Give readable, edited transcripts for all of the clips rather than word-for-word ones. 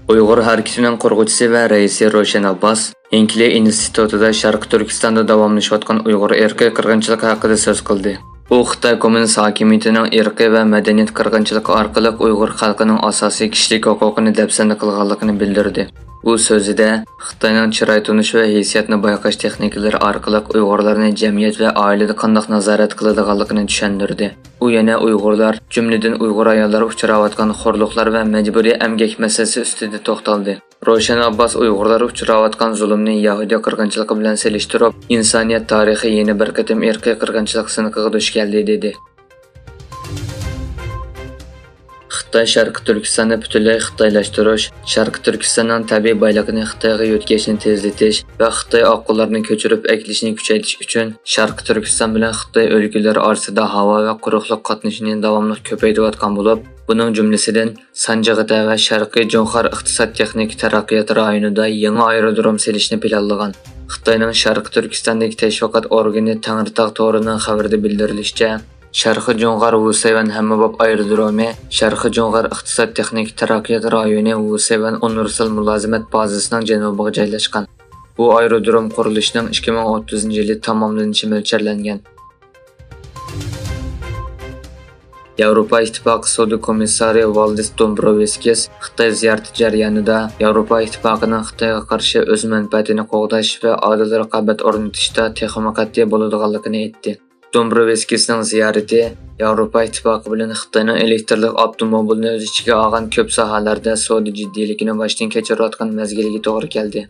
Uyg'ur harakatining qurg'uvchisi va raisi Roshan Abbos Hinkli institutida Sharq Turkistonda davomlashayotgan Uyg'ur irqiy qirg'inchiligi haqida so'z qildi. U Xitoy kommunist hokimiyatining irqiy va madaniyat qirg'inchiligi orqali Uyg'ur xalqining asosiy kishilik huquqini dafsanda qilganligini bildirdi. Bu so'zida Xitoyning chiroy tunish va hissiyatni bayqash texnikalari orqali Uyg'urlarni jamiyat va oilada qanday nazorat qiladiganligini tushuntirdi. U yana Uyg'urlar, jumladan Uyg'ur ayollar uchrayotgan xo'rliqlar va majburiy emgak masalasi ustida to'xtaldi. Roshan Abbos Uyg'urlar uchrayotgan zulmni Yahudiy qirg'inchiligi bilan selishtirib, insoniyat tarixi yana bir qatim irqiy qirg'inchilik siniqiga duch keldi dedi. Xitoy Sharq Turkistonni butunlay xitoylashtirish, Sharq Turkistonning tabiiy boyligini Xitoyga yo'tkazishni tezlatish va Xitoy oqillarni ko'chirib aklishni kuchaytirish uchun Sharq Turkiston bilan Xitoy o'lkalari orasida havo va quruqlik qatnashini davomli ko'paytirayotgan bo'lib, buning jumlasidan Sanjig'ida va Sharqiy Jo'nxar iqtisod-texnik taraqqiyot rayonida yangi aerodrom selishni planlagan. Xitoyning Sharq Turkistondagi tashviqot organi Tangritog' to'rining xabarida bildirilishicha, Sharqi Jo'nxar Vusayvan Hammabop aerodromi, Sharqi Jo'nxar iqtisod-texnik taraqqiyot rayoni Vusayvan universal mulozimat bazasining janubiga joylashgan. Bu aerodrom qurilishining 2030-yili tamomlanishi mo'ljallangan. Yevropa Ittifoqi Sudi komissari Valdis Dombrovskis Xitoy ziyorati jarayonida Yevropa Ittifoqining Xitoyga qarshi o'z manfaatini qo'g'dash va odil raqobat o'rnatishda texnik qat'iy bo'ladiganligini aytdi. Dombrovskisning ziyorati Yevropa Ittifoqi bilan Xitoyning elektrlik avtomobilni o'z ichiga olgan ko'p sohalarda savdo jiddiyligini boshdan kechirayotgan mezgilga to'g'ri keldi.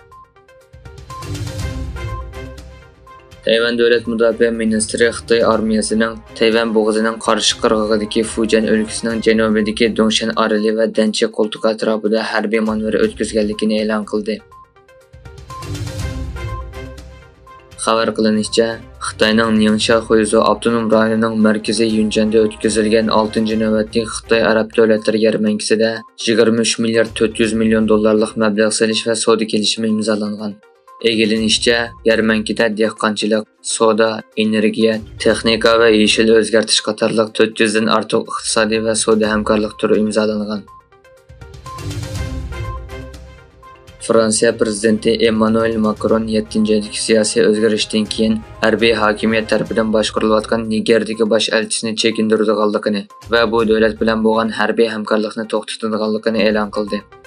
Tayvan davlat mudofaa ministri Xitoy armiyasining Tayvan bo'g'ozining qarshi qirg'og'idagi Fujian o'lkasining janubidagi Dongshan oroli va Danchi qo'ltiq atrofida harbiy manevr o'tkazganligini e'lon qildi. Xabar qilinishicha, Xitoyning Ningxia Huizhou avtonom rayonining markaziy Yunchanda o'tkazilgan 6-navbatlik Xitoy Arab davlatlari yarmankasida 23 milliard 400 million dollarlik mablag' solish va savdo kelishimi imzolangan. E'linishicha, yarmankada dehqonchilik, savdo, energiya, texnika va yeshil o'zgartirish qatorliq 400 dan ortiq iqtisodiy va savdo hamkorlik turi imzolangan. Fransiya prezidenti Emmanuel Macron 7-yillik siyosiy o'zgarishdan keyin harbiy hokimiyat tomonidan boshqarilayotgan Nigerdagi bosh elchisini chekintirganligini va bu davlat bilan bo'lgan harbiy hamkorlikni to'xtatganligini e'lon qildi.